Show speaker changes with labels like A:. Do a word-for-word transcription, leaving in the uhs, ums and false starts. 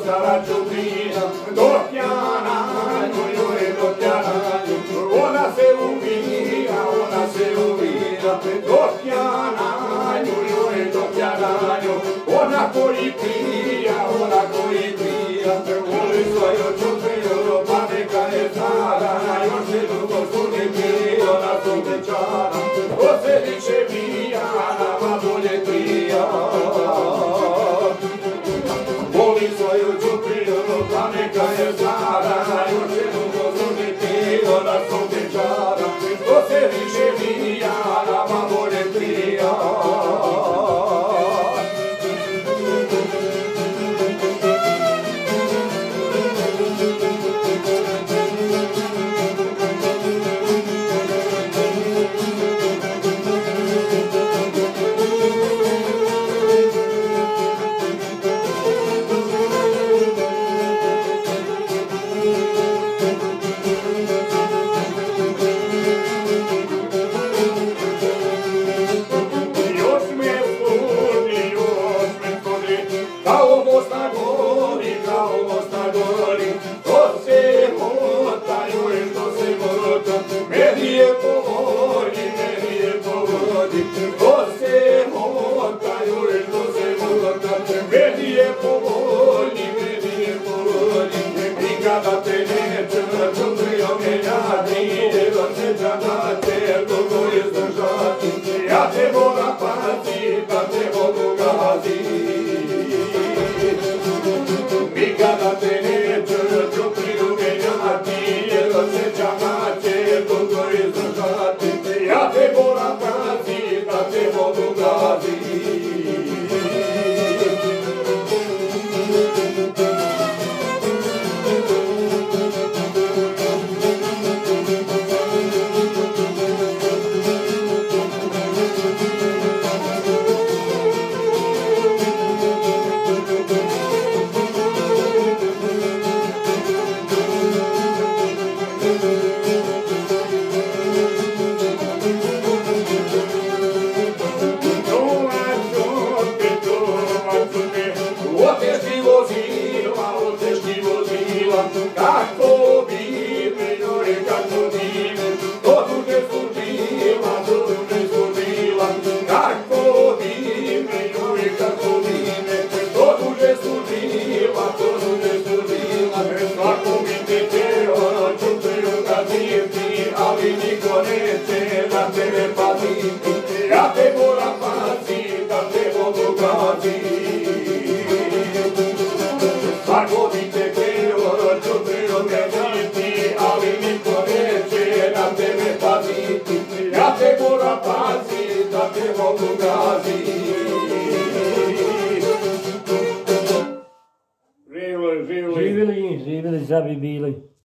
A: stara čuprija, dok ja nanju, joj, dok ja nanju, ona se uvira, ona se uvira, dok ja nanju, joj, dok ja nanju, ona koji pija, ona koji pija, voli svoju čupriju, pa neka je stara, još je dugo služi pio na sunce čara, ko se više bija, nama bolje prija. Voli svoju čupriju, pa neka je stara, još je dugo služi pio na sunce čara, ko se više bija, nama bolje prija. Kao most na gori, kao most na gori, to se mota, joj, to se mota, meni je po vodi, meni je po vodi, to se mota, joj, to se mota, meni je po vodi, meni je po vodi, nikada te neće čuprio menjati, da se džanate, dugo izdržati, ja te moram paziti, da te mogu gaziti. Nikada te neće čupriju menjati, jer osjećama će dugo izdržati. Ja te moram paziti, da te mogu gaziti. Otešti vozila, otešti vozila, kako bime, joj, kako bime, to duže služila, to duže služila, kako bime, joj, kako bime, to duže služila, to duže služila, svako mi te teo, čupriju gaziti, ali niko neće da tebe paziti, ja te moram paziti, da te mogu gaziti. Svako bi te htio čupriju menjati, ali niko neće na tebe paziti, ja te moram paziti, da te mogu gaziti.
B: Živjeli, živjeli, živjeli, žabi bili.